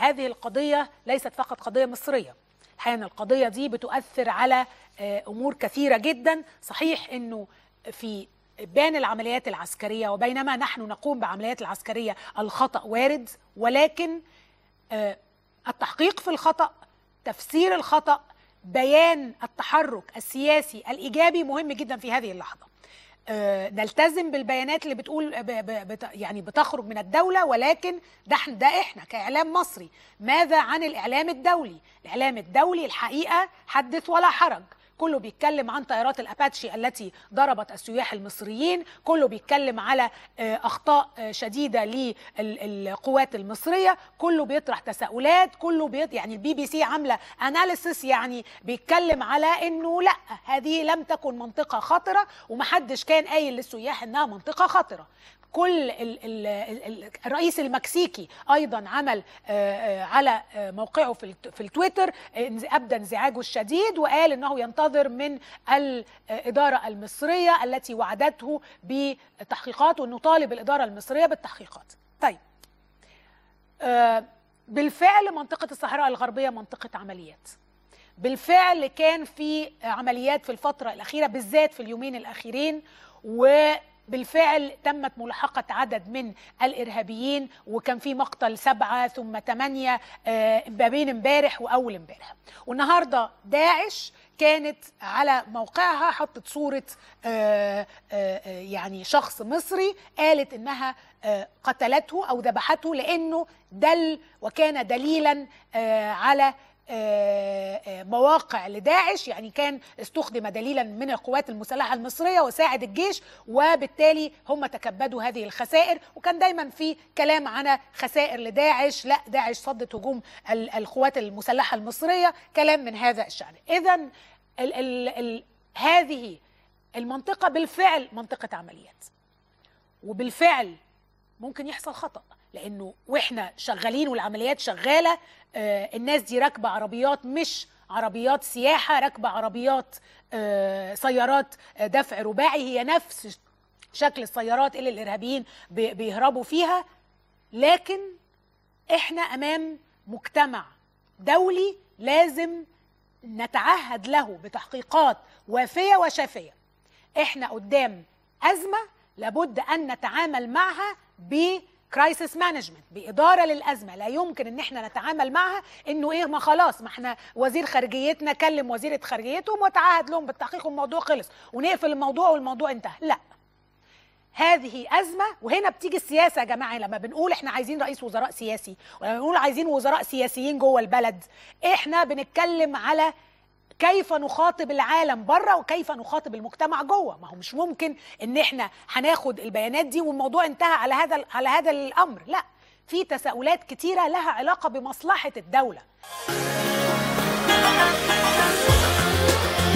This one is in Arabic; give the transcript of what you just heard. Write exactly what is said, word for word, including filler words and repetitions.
هذه القضية ليست فقط قضية مصرية، الحقيقة القضية دي بتؤثر على أمور كثيرة جدا. صحيح أنه في بين العمليات العسكرية وبينما نحن نقوم بعمليات العسكرية الخطأ وارد، ولكن التحقيق في الخطأ، تفسير الخطأ، بيان التحرك السياسي الإيجابي مهم جدا في هذه اللحظة. نلتزم بالبيانات اللي بتقول بت يعني بتخرج من الدولة، ولكن ده, ده احنا كإعلام مصري. ماذا عن الإعلام الدولي؟ الإعلام الدولي الحقيقة حدث ولا حرج، كله بيتكلم عن طائرات الأباتشي التي ضربت السياح المصريين، كله بيتكلم على أخطاء شديدة للقوات المصرية، كله بيطرح تساؤلات، كله بيط... يعني البي بي سي عاملة أناليسيس، يعني بيتكلم على إنه لا، هذه لم تكن منطقة خطرة، ومحدش كان قايل للسياح إنها منطقة خطرة. كل ال ال الرئيس المكسيكي ايضا عمل على موقعه في التويتر ابدى انزعاجه الشديد، وقال انه ينتظر من الاداره المصريه التي وعدته بتحقيقات، وانه طالب الاداره المصريه بالتحقيقات. طيب، بالفعل منطقه الصحراء الغربيه منطقه عمليات، بالفعل كان في عمليات في الفتره الاخيره بالذات في اليومين الاخيرين، و بالفعل تمت ملاحقة عدد من الإرهابيين، وكان في مقتل سبعة ثم ثمانية ما بين امبارح وأول امبارح. والنهاردة داعش كانت على موقعها حطت صورة آآ آآ يعني شخص مصري، قالت إنها قتلته أو ذبحته لأنه دل وكان دليلا على مواقع لداعش، يعني كان استخدم دليلا من القوات المسلحة المصرية وساعد الجيش، وبالتالي هم تكبدوا هذه الخسائر. وكان دايما في كلام عن خسائر لداعش، لا داعش صدت هجوم القوات المسلحة المصرية، كلام من هذا الشأن. إذن ال ال ال هذه المنطقة بالفعل منطقة عمليات، وبالفعل ممكن يحصل خطأ، لأنه وإحنا شغالين والعمليات شغالة آه الناس دي راكبة عربيات مش عربيات سياحة، راكبة عربيات آه سيارات آه دفع رباعي، هي نفس شكل السيارات اللي الإرهابيين بيهربوا فيها. لكن إحنا أمام مجتمع دولي لازم نتعهد له بتحقيقات وافية وشافية. إحنا قدام أزمة لابد أن نتعامل معها ب كرايسيس مانجمنت، بإدارة للأزمة. لا يمكن ان احنا نتعامل معها انه ايه، ما خلاص ما احنا وزير خارجيتنا كلم وزيرة خارجيتهم وتعهد لهم بالتحقيق والموضوع خلص ونقفل الموضوع والموضوع انتهى. لا، هذه أزمة، وهنا بتيجي السياسة يا جماعة. لما بنقول احنا عايزين رئيس وزراء سياسي، ولما بنقول عايزين وزراء سياسيين جوه البلد، احنا بنتكلم على كيف نخاطب العالم بره وكيف نخاطب المجتمع جوه. ما هو مش ممكن ان احنا هناخد البيانات دي والموضوع انتهى على هذا على هذا الامر. لا، في تساؤلات كتيرة لها علاقة بمصلحة الدولة.